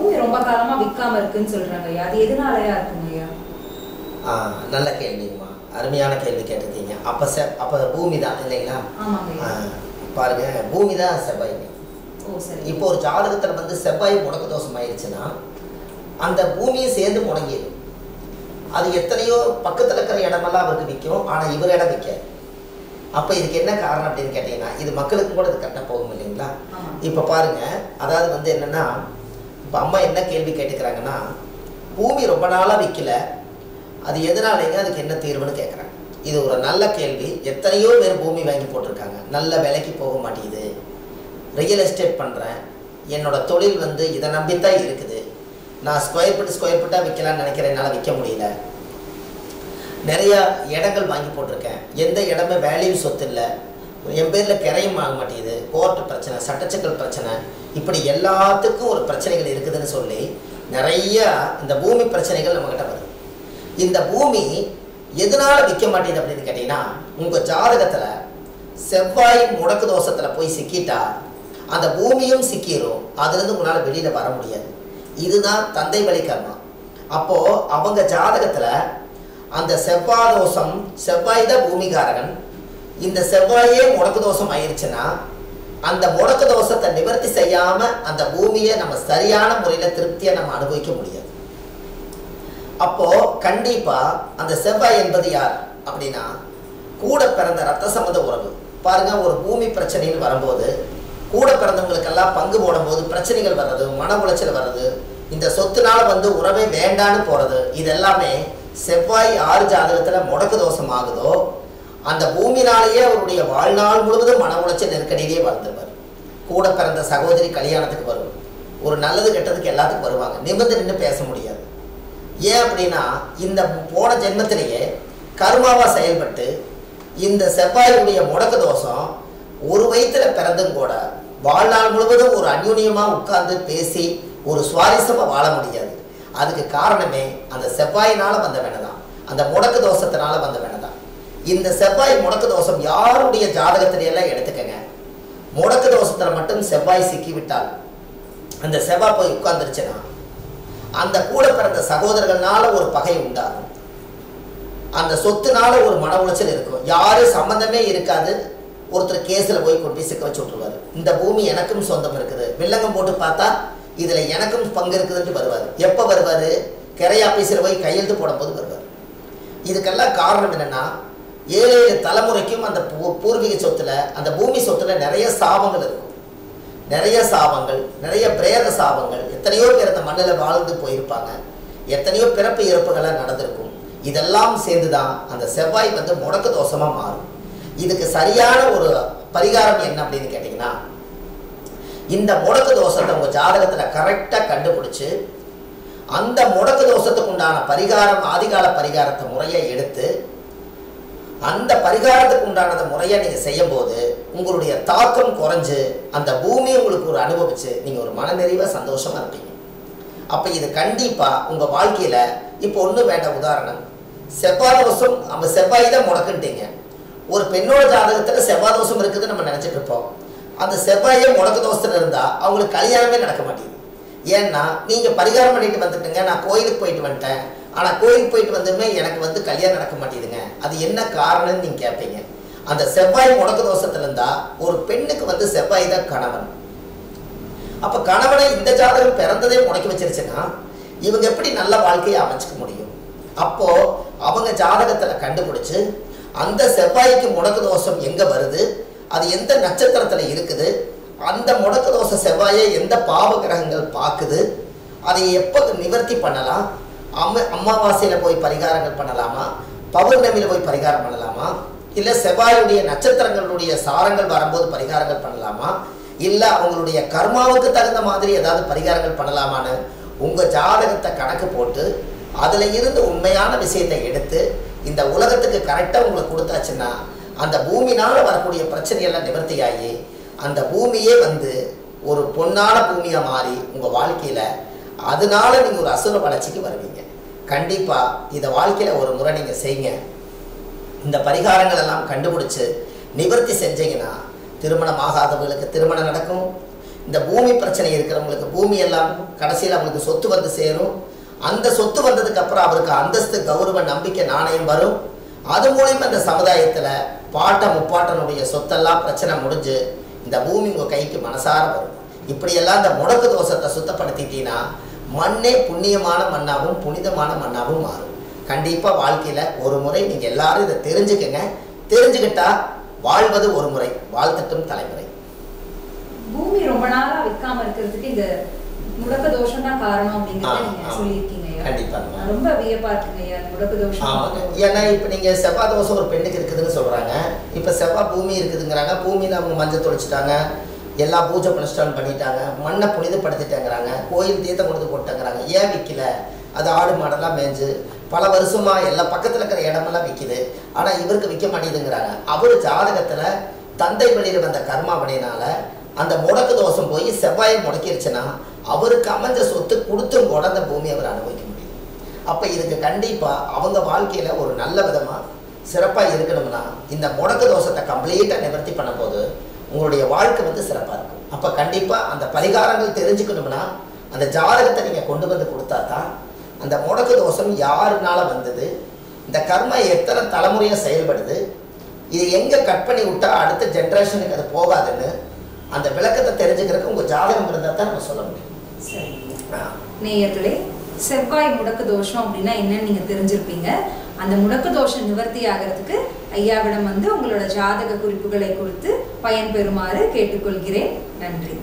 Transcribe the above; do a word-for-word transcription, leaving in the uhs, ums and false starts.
பூமி ரொம்ப காலமா விற்காம இருக்குன்னு சொல்றாங்க ஐயா, அது எதனாலயா இருக்குங்க ஐயா? ஆ நல்ல கேள்விங்கம்மா, அருமையான கேள்வி கேட்டிருக்கீங்க. அப்போ செ அப்போ பூமி தான் இல்லைங்களா? பாருங்க, பூமி தான் செவ்வாய். இப்போ ஒரு ஜாதகத்தில் வந்து செவ்வாய் முடக்கு தோஷம் ஆயிடுச்சுன்னா அந்த பூமியை சேர்ந்து முடங்கிடும். அது எத்தனையோ பக்கத்தில் இருக்கிற இடமெல்லாம் அவருக்கு விற்கும், ஆனால் இவர் இடம் விற்க. அப்போ இதுக்கு என்ன காரணம் அப்படின்னு கேட்டிங்கன்னா, இது மக்களுக்கு கூட இது கரெக்டாக போகும் இல்லைங்களா? இப்போ பாருங்கள், அதாவது வந்து என்னென்னா, இப்போ அம்மா என்ன கேள்வி கேட்டுக்கிறாங்கன்னா, பூமி ரொம்ப நாளாக விற்கல, அது எதனாலேங்க, அதுக்கு என்ன தீர்வுன்னு கேட்குறாங்க. இது ஒரு நல்ல கேள்வி. எத்தனையோ பேர் பூமி வாங்கி போட்டிருக்காங்க, நல்ல விலைக்கு போக மாட்டேங்குது. ரியல் எஸ்டேட் பண்ணுறேன், என்னோட தொழில் வந்து இதை நம்பித்தான் இருக்குது, நான் ஸ்கொயர் ஃபீட் ஸ்கொயர் ஃபீட்டாக விற்கலான்னு நினைக்கிறேன், என்னால் விற்க முடியல. நிறையா இடங்கள் வாங்கி போட்டிருக்கேன், எந்த இடமே வேல்யூ சொத்து இல்லை, என் பேரில் கிரையும் ஆக மாட்டேங்குது, கோர்ட்டு பிரச்சனை, சட்டச்சிக்கல் பிரச்சனை, இப்படி எல்லாத்துக்கும் ஒரு பிரச்சனைகள் இருக்குதுன்னு சொல்லி நிறைய இந்த பூமி பிரச்சனைகள் நம்மக்கிட்ட வருது. இந்த பூமி எதனால் விற்க மாட்டேங்குது அப்படின்னு கேட்டிங்கன்னா, உங்கள் ஜாதகத்தில் செவ்வாய் முடக்கு தோஷத்தில் போய் சிக்கிட்டா அந்த பூமியும் சிக்கிடும், அதுலேருந்து உங்களால் வெளியில் வர முடியாது. இதுதான் தந்தை வழி கர்மா. அப்போது அவங்க ஜாதகத்தில் அந்த செவ்வாய் தோஷம், செவ்வாய் தான் பூமிகாரகன், இந்த செவ்வாயே முடக்கு தோஷம் ஆயிடுச்சுன்னா அந்த முடக்கு தோஷத்தை நிவர்த்தி செய்யாமல் அந்த பூமியை நம்ம சரியான முறையில் திருப்தியை நம்ம அனுபவிக்க முடியாது. அப்போது கண்டிப்பாக அந்த செவ்வாய் என்பது யார் அப்படின்னா, கூட பிறந்த ரத்த சம்பந்த உறவு. பாருங்கள், ஒரு பூமி பிரச்சனைன்னு வரும்போது கூட பிறந்தவங்களுக்கெல்லாம் பங்கு போடும்போது பிரச்சனைகள் வர்றது, மன உளைச்சல் வர்றது, இந்த சொத்துனால வந்து உறவே வேண்டான்னு போகிறது, இது எல்லாமே செவ்வாய் ஆறு ஜாதகத்தில் முடக்கு தோஷம் ஆகுதோ அந்த பூமினாலேயே அவருடைய வாழ்நாள் முழுவதும் மன உளைச்சல் நெருக்கடியிலேயே வாழ்ந்துருவார். கூட பிறந்த சகோதரி கல்யாணத்துக்கு வரும், ஒரு நல்லது கெட்டதுக்கு எல்லாத்துக்கும் வருவாங்க, நிமிர்ந்து நின்று பேச முடியாது. ஏன் அப்படின்னா, இந்த போன ஜென்மத்திலேயே கர்மாவாக செயல்பட்டு இந்த செவ்வாயுடைய முடக்கு தோஷம் ஒரு வயிற்றுல பிறந்தும் கூட வாழ்நாள் முழுவதும் ஒரு அந்யூன்யமாக உட்கார்ந்து பேசி ஒரு சுவாரஸ்யமாக வாழ முடியாது. அதுக்கு காரணமே அந்த செவ்வாயினால் வந்த வேணை தான், அந்த முடக்கு தோஷத்தினால வந்த வேணை தான். இந்த செவ்வாய் முடக்கு தோஷம் யாருடைய ஜாதகத்திலையெல்லாம் எடுத்துக்கங்க, முடக்கு தோஷத்தில் மட்டும் செவ்வாய் சிக்கிவிட்டால், அந்த செவ்வாய் போய் உட்கார்ந்துருச்சுன்னா அந்த கூட பிறந்த சகோதரர்கள்னால ஒரு பகை உண்டாகும், அந்த சொத்துனால ஒரு மன உளைச்சல் இருக்கும், யாரும் சம்பந்தமே இருக்காது, ஒருத்தர் கேஸில் போய் கொண்டு போய் சிக்க வச்சு விட்ருவார். இந்த பூமி எனக்கும் சொந்தம் இருக்குது, வில்லங்கம் போட்டு பார்த்தா இதில் எனக்கும் பங்கு இருக்குதுன்ட்டு வருவார். எப்போ வருவார்? கிரை ஆஃபீஸில் போய் கையெழுத்து போடும்போது வருவார். இதுக்கெல்லாம் காரணம் என்னென்னா, ஏழு ஏழு தலைமுறைக்கும் அந்த பூ பூர்வீக சொத்தில், அந்த பூமி சொத்தில் நிறைய சாபங்கள் இருக்கும், நிறைய சாபங்கள், நிறைய பிரேத சாபங்கள். எத்தனையோ பேர் அந்த மண்ணில் வாழ்ந்து போயிருப்பாங்க, எத்தனையோ பிறப்பு இறப்புகளாக நடந்திருக்கும். இதெல்லாம் சேர்ந்து தான் அந்த செவ்வாய் வந்து முடக்கு தோஷமாக மாறும். இதுக்கு சரியான ஒரு பரிகாரம் என்ன அப்படின்னு கேட்டிங்கன்னா, இந்த முடக்கு தோஷத்தை உங்கள் ஜாதகத்தில் கரெக்டாக கண்டுபிடிச்சி அந்த முடக்கு தோஷத்துக்கு உண்டான பரிகாரம், ஆதிகால பரிகாரத்தை முறையை எடுத்து அந்த பரிகாரத்துக்கு உண்டானதை முறையை நீங்கள் செய்யும்போது உங்களுடைய தாக்கம் குறைஞ்சு அந்த பூமியை உங்களுக்கு ஒரு அனுபவிச்சு நீங்கள் ஒரு மனநிறைவாக சந்தோஷமாக இருப்பீங்க. அப்போ இது கண்டிப்பாக உங்கள் வாழ்க்கையில் இப்போ ஒன்றும் வேண்டாம். உதாரணம், செவ்வாய் தோஷம், நம்ம செவ்வாய் தான் முடக்குன்ட்டீங்க. ஒரு பெண்ணோட ஜாதகத்தில் செவ்வாய் தோஷம் இருக்குதுன்னு நம்ம நினச்சிட்டு இருப்போம். அந்த செவ்வாயே முடக்கு தோஷத்தில் இருந்தால் அவங்களுக்கு கல்யாணமே நடக்க மாட்டேங்குது. ஏன்னா நீங்கள் பரிகாரம் பண்ணிட்டு வந்துட்டுங்க, நான் கோயிலுக்கு போயிட்டு வந்துட்டேன், ஆனால் கோயிலுக்கு போயிட்டு வந்துமே எனக்கு வந்து கல்யாணம் நடக்க மாட்டேங்குதுங்க, அது என்ன காரணம்னு நீங்கள் கேட்பீங்க. அந்த செவ்வாய் முடக்கு தோஷத்தில் இருந்தால் ஒரு பெண்ணுக்கு வந்து செவ்வாய் தான் கணவன். அப்போ கணவனை இந்த ஜாதகம் பிறந்ததே முடக்கி வச்சிருச்சுன்னா இவங்க எப்படி நல்ல வாழ்க்கையை அமைச்சிக்க முடியும்? அப்போது அவங்க ஜாதகத்தில் கண்டுபிடிச்சு அந்த செவ்வாய்க்கு முடக்கு தோஷம் எங்கே வருது, அது எந்த நட்சத்திரத்தில் இருக்குது, அந்த முடக்கு தோஷ செவ்வாயை எந்த பாவ கிரகங்கள் பார்க்குது, அதை எப்போ நிவர்த்தி பண்ணலாம், அம்மா அமாவாசையில் போய் பரிகாரங்கள் பண்ணலாமா, பௌர்ணமியில் போய் பரிகாரம் பண்ணலாமா, இல்லை செவ்வாயுடைய நட்சத்திரங்களுடைய சாரங்கள் வரும்போது பரிகாரங்கள் பண்ணலாமா, இல்லை அவங்களுடைய கர்மாவுக்கு தகுந்த மாதிரி ஏதாவது பரிகாரங்கள் பண்ணலாமான்னு உங்கள் ஜாதகத்தை கணக்கு போட்டு அதில் இருந்து உண்மையான விஷயத்தை எடுத்து இந்த உலகத்துக்கு கரெக்டாக உங்களுக்கு கொடுத்தாச்சுன்னா அந்த பூமினால் வரக்கூடிய பிரச்சனையெல்லாம் நிவர்த்தி ஆகி அந்த பூமியே வந்து ஒரு பொன்னான பூமியாக மாறி உங்கள் வாழ்க்கையில் அதனால நீங்கள் ஒரு அசுர வளர்ச்சிக்கு வருவீங்க. கண்டிப்பாக இதை வாழ்க்கையில் ஒரு முறை நீங்கள் செய்யுங்க. இந்த பரிகாரங்கள் எல்லாம் கண்டுபிடிச்சு நிவர்த்தி செஞ்சீங்கன்னா திருமணம் ஆகாதவர்களுக்கு திருமணம் நடக்கும், இந்த பூமி பிரச்சனை இருக்கிறவங்களுக்கு பூமி எல்லாம் கடைசியில் அவங்களுக்கு சொத்து வந்து சேரும். அந்த சொத்து வந்ததுக்கு அப்புறம் அவருக்கு அந்தஸ்து, கௌரவ, நம்பிக்கை, நாணயம் வரும். அது மூலியமா இந்த சமுதாயத்தில் பாட்ட முப்பாட்டனுடைய சொத்தெல்லாம் பிரச்சனை முடிஞ்சு இந்த பூமி உங்கள் கைக்கு மனசார வரும். இப்படியெல்லாம் இந்த முடக்கு தோஷத்தை சுத்தப்படுத்திட்டீங்கன்னா மண்ணே புண்ணியமான மண்ணாகவும் புனிதமான மண்ணாகவும் மாறும். கண்டிப்பாக வாழ்க்கையில் ஒரு முறை நீங்கள் எல்லாரும் இதை தெரிஞ்சுக்கங்க. தெரிஞ்சுக்கிட்டா வாழ்வது ஒரு முறை, வாழ்த்துட்டும் தலைமுறை. பூமி ரொம்ப நாளா விற்காம இருக்கிறதுக்கு இந்த முடக்கு தோஷம் தான் காரணம் அப்படிங்கறத நீங்க சொல்லியிருக்கீங்க. கண்டிப்பாங்க, ரொம்ப வியப்பா இருக்குங்க முடக்கு தோஷம். ஆமாங்க. ஏன்னா இப்போ நீங்கள் செவ்வாய் தோஷம் ஒரு பெண்ணுக்கு இருக்குதுன்னு சொல்கிறாங்க. இப்போ செவ்வாய் பூமி இருக்குதுங்கிறாங்க. பூமியில் அவங்க மஞ்சள் தொளிச்சிட்டாங்க, எல்லா பூஜை புனஸ்டான் பண்ணிட்டாங்க, மண்ணை புனிதப்படுத்திட்டாங்கிறாங்க, கோயில் தீர்த்தம் கொடுத்து போட்டாங்கிறாங்க. ஏன் விற்கல? அது ஆடு மாடெல்லாம் மேய்ஞ்சு பல வருஷமாக எல்லா பக்கத்தில் இருக்கிற இடமெல்லாம் விற்கிது. ஆனால் இவருக்கு விற்க மாட்டேதுங்கிறாங்க. அவர் ஜாதகத்தில் தந்தை வழியில் வந்த கர்மாவணினால அந்த முடக்கு தோஷம் போய் செவ்வாயை முடக்கிருச்சுன்னா அவருக்கு அமைஞ்ச சொத்து கொடுத்தும் கூட அந்த பூமி அவர் அனுபவிக்க முடியும். அப்போ இதுக்கு கண்டிப்பாக அவங்க வாழ்க்கையில் ஒரு நல்ல விதமாக சிறப்பாக இருக்கணும்னா இந்த முடக்கு தோஷத்தை கம்ப்ளீட்டாக நிவர்த்தி பண்ண போது உங்களுடைய வாழ்க்கை வந்து சிறப்பாக இருக்கும். அப்போ கண்டிப்பாக அந்த பரிகாரங்கள் தெரிஞ்சுக்கணும்னா அந்த ஜாதகத்தை நீங்கள் கொண்டு வந்து கொடுத்தா தான் அந்த முடக்கு தோஷம் யாருனால வந்தது, இந்த கர்மா எத்தனை தலைமுறையாக செயல்படுது, இது எங்கே கட் பண்ணி விட்டால் அடுத்த ஜென்ரேஷனுக்கு அது போகாதுன்னு அந்த விளக்கத்தை தெரிஞ்சுக்கிறதுக்கு உங்கள் ஜாதகம் இருந்தால் தான் நம்ம சொல்ல முடியும். சரி நேயர்களே, செவ்வாய் முடக்கு தோஷம் அப்படின்னா என்னன்னு நீங்கள் தெரிஞ்சிருப்பீங்க. அந்த முடக்கு தோஷம் நிவர்த்தி ஆகிறதுக்கு ஐயாவிடம் வந்து உங்களோட ஜாதக குறிப்புகளை கொடுத்து பயன்பெறுமாறு கேட்டுக்கொள்கிறேன். நன்றி.